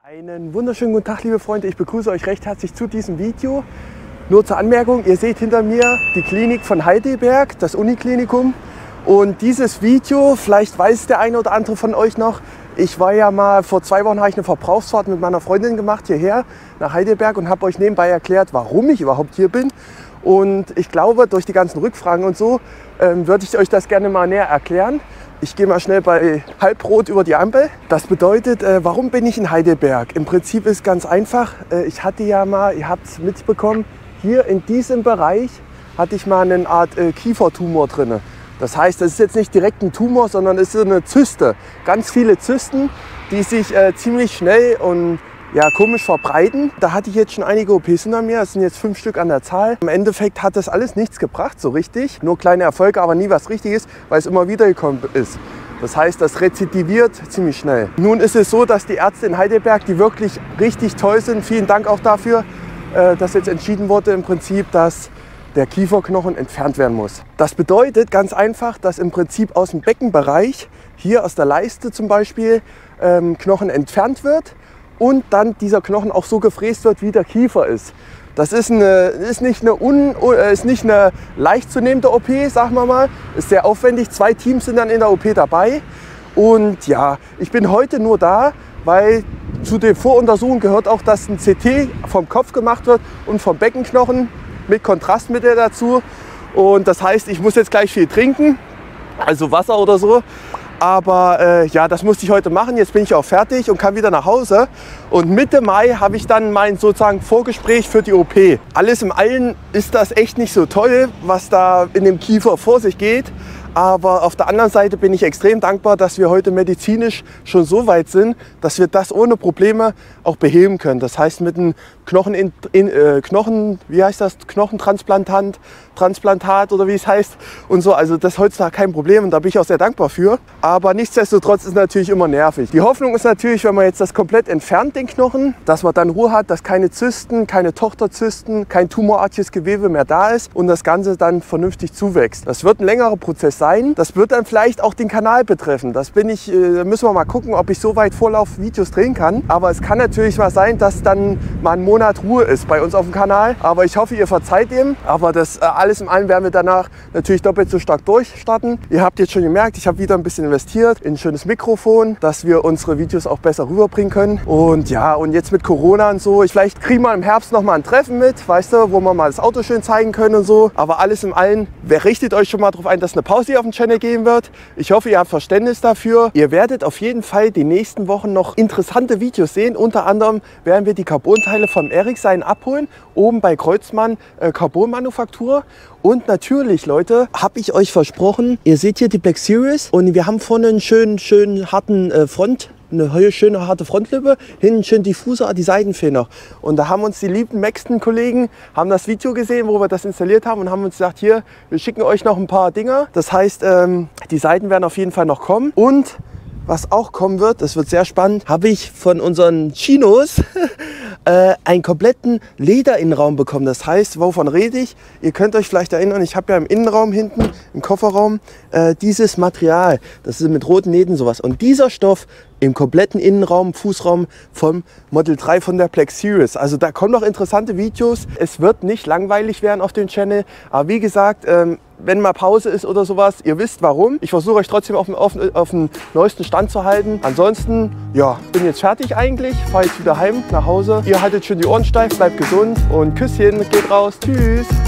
Einen wunderschönen guten Tag, liebe Freunde. Ich begrüße euch recht herzlich zu diesem Video. Nur zur Anmerkung, ihr seht hinter mir die Klinik von Heidelberg, das Uniklinikum. Und dieses Video, vielleicht weiß der eine oder andere von euch noch, ich war ja mal, vor 2 Wochen habe ich eine Verbrauchsfahrt mit meiner Freundin gemacht hierher nach Heidelberg und habe euch nebenbei erklärt, warum ich überhaupt hier bin. Und ich glaube, durch die ganzen Rückfragen und so, würde ich euch das gerne mal näher erklären. Ich gehe mal schnell bei Halbrot über die Ampel. Das bedeutet, warum bin ich in Heidelberg? Im Prinzip ist ganz einfach. Ich hatte ja mal, ihr habt es mitbekommen, hier in diesem Bereich hatte ich mal eine Art Kiefertumor drin. Das heißt, das ist jetzt nicht direkt ein Tumor, sondern es ist eine Zyste. Ganz viele Zysten, die sich ziemlich schnell und ja, komisch verbreiten. Da hatte ich jetzt schon einige OPs hinter mir, das sind jetzt 5 Stück an der Zahl. Im Endeffekt hat das alles nichts gebracht, so richtig. Nur kleine Erfolge, aber nie was Richtiges, weil es immer wieder gekommen ist. Das heißt, das rezidiviert ziemlich schnell. Nun ist es so, dass die Ärzte in Heidelberg, die wirklich richtig toll sind, vielen Dank auch dafür, dass jetzt entschieden wurde im Prinzip, dass der Kieferknochen entfernt werden muss. Das bedeutet ganz einfach, dass im Prinzip aus dem Beckenbereich, hier aus der Leiste zum Beispiel, Knochen entfernt wird. Und dann dieser Knochen auch so gefräst wird, wie der Kiefer ist. Das ist nicht eine leicht zu nehmende OP, sagen wir mal. Ist sehr aufwendig. 2 Teams sind dann in der OP dabei. Und ja, ich bin heute nur da, weil zu den Voruntersuchungen gehört auch, dass ein CT vom Kopf gemacht wird und vom Beckenknochen mit Kontrastmittel dazu. Und das heißt, ich muss jetzt gleich viel trinken, also Wasser oder so. Aber ja, das musste ich heute machen. Jetzt bin ich auch fertig und kann wieder nach Hause. Und Mitte Mai habe ich dann mein sozusagen Vorgespräch für die OP. Alles im Allen ist das echt nicht so toll, was da in dem Kiefer vor sich geht. Aber auf der anderen Seite bin ich extrem dankbar, dass wir heute medizinisch schon so weit sind, dass wir das ohne Probleme auch beheben können. Das heißt mit einem Knochentransplantat oder wie es heißt und so. Also das ist heutzutage kein Problem und da bin ich auch sehr dankbar für. Aber nichtsdestotrotz ist es natürlich immer nervig. Die Hoffnung ist natürlich, wenn man jetzt das komplett entfernt, den Knochen, dass man dann Ruhe hat, dass keine Zysten, keine Tochterzysten, kein tumorartiges Gewebe mehr da ist und das Ganze dann vernünftig zuwächst. Das wird ein längerer Prozess sein. Das wird dann vielleicht auch den Kanal betreffen. Da müssen wir mal gucken, ob ich so weit Vorlauf-Videos drehen kann. Aber es kann natürlich mal sein, dass dann mal einen Monat Ruhe ist bei uns auf dem Kanal. Aber ich hoffe, ihr verzeiht dem. Aber das alles in allem werden wir danach natürlich doppelt so stark durchstarten. Ihr habt jetzt schon gemerkt, ich habe wieder ein bisschen investiert in ein schönes Mikrofon, dass wir unsere Videos auch besser rüberbringen können. Und ja, und jetzt mit Corona und so, vielleicht kriegen wir im Herbst noch mal ein Treffen mit, weißt du, wo wir mal das Auto schön zeigen können und so. Aber alles in allem, richtet euch schon mal darauf ein, dass eine Pause auf dem Channel geben wird. Ich hoffe, ihr habt Verständnis dafür. Ihr werdet auf jeden Fall die nächsten Wochen noch interessante Videos sehen. Unter anderem werden wir die Carbonteile vom Ericsson abholen, oben bei Kreuzmann Carbon-Manufaktur. Und natürlich, Leute, habe ich euch versprochen, ihr seht hier die Black Series und wir haben vorne einen schönen harten eine schöne harte Frontlippe, hinten schön Diffuser, die Seiten fehlen noch. Und da haben uns die lieben Maxton-Kollegen, haben das Video gesehen, wo wir das installiert haben und haben uns gesagt, hier, wir schicken euch noch ein paar Dinger. Das heißt, die Seiten werden auf jeden Fall noch kommen. Und was auch kommen wird, das wird sehr spannend, habe ich von unseren Chinos einen kompletten Lederinnenraum bekommen. Das heißt, wovon rede ich? Ihr könnt euch vielleicht erinnern, ich habe ja im Innenraum hinten, im Kofferraum, dieses Material. Das ist mit roten Nähten sowas. Und dieser Stoff im kompletten Innenraum, Fußraum vom Model 3 von der Black Series. Also da kommen noch interessante Videos. Es wird nicht langweilig werden auf dem Channel. Aber wie gesagt, wenn mal Pause ist oder sowas, ihr wisst warum. Ich versuche euch trotzdem auf dem neuesten Stand zu halten. Ansonsten, ja, bin jetzt fertig eigentlich. Fahre jetzt wieder heim nach Hause. Ihr haltet schön die Ohren steif, bleibt gesund und Küsschen, geht raus. Tschüss.